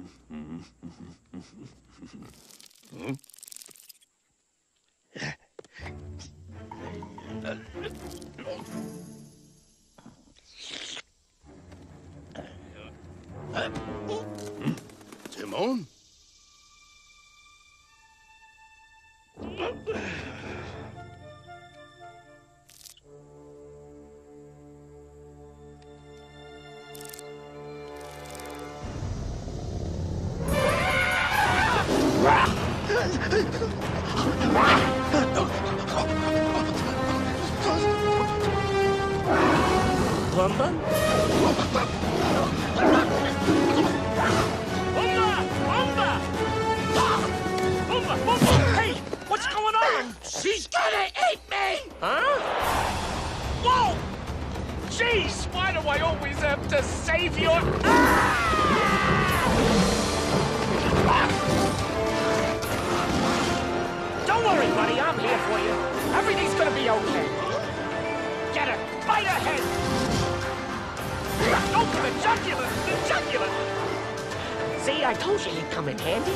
Timon? Pumbaa? Pumbaa! Hey, what's going on? She's gonna eat me! Huh? Whoa! Jeez, why do I always have to save your... Don't worry, buddy, I'm here for you. Everything's gonna be okay. Get her! Bite her head! Go for the jugular! The jugular! See, I told you he'd come in handy.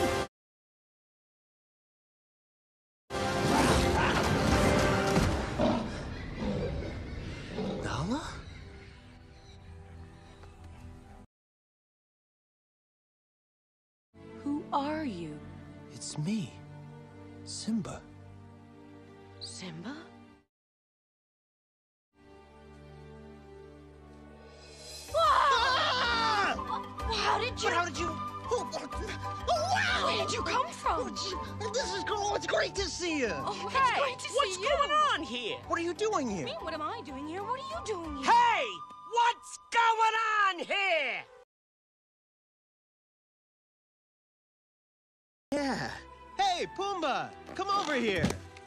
Nala? Who are you? It's me, Simba. Simba? How did you... But how did you... Oh, wow! Where did you come from? This is cool. It's great to see you. Oh, it's Hey, great to what's see you. going on here? What are you doing here? Me? What am I doing here? What are you doing here? Hey, what's going on here? Yeah. Hey, Pumbaa, come over here.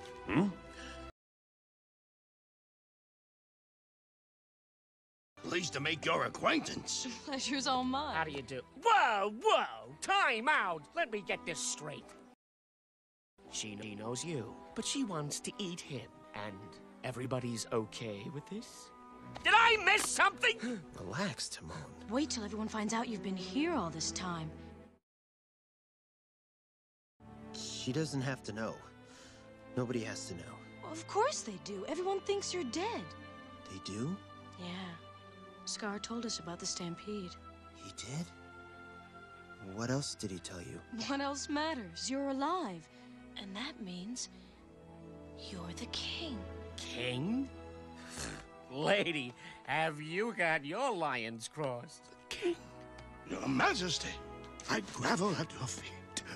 Pleased to make your acquaintance. Pleasure's all mine. How do you do? Whoa, whoa! Time out! Let me get this straight. She knows you, but she wants to eat him. And everybody's okay with this? Did I miss something? Relax, Timon. Wait till everyone finds out you've been here all this time. She doesn't have to know. Nobody has to know. Well, of course they do. Everyone thinks you're dead. They do? Yeah. Scar told us about the stampede. He did? What else did he tell you? What else matters? You're alive. And that means you're the king. King? Lady, have you got your lions crossed? King, your majesty, I grovel at your feet.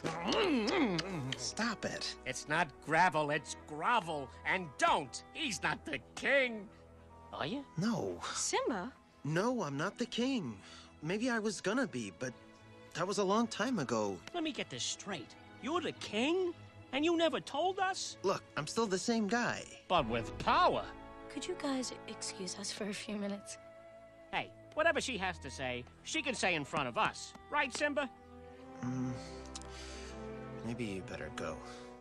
Stop it. It's not gravel, it's grovel. And don't! He's not the king! Are you? No. Simba? No, I'm not the king. Maybe I was gonna be, but that was a long time ago. Let me get this straight. You're the king? And you never told us? Look, I'm still the same guy. But with power. Could you guys excuse us for a few minutes? Hey, whatever she has to say, she can say in front of us. Right, Simba? Maybe you better go.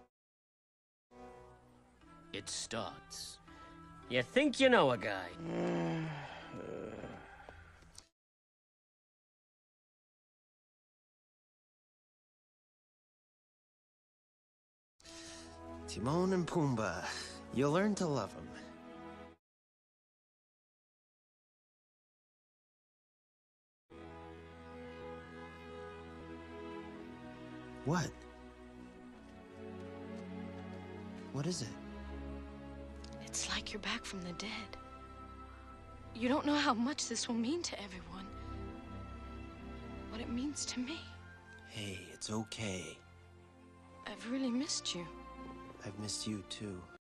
It starts. You think you know a guy. Timon and Pumbaa. You'll learn to love them. What? What is it? It's like you're back from the dead. You don't know how much this will mean to everyone. What it means to me. Hey, it's okay. I've really missed you. I've missed you too.